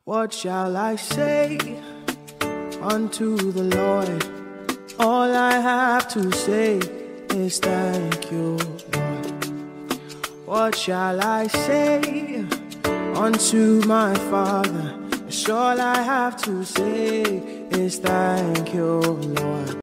What shall I say unto the Lord? All I have to say is thank you, Lord. What shall I say unto my Father? All I have to say is thank you, Lord.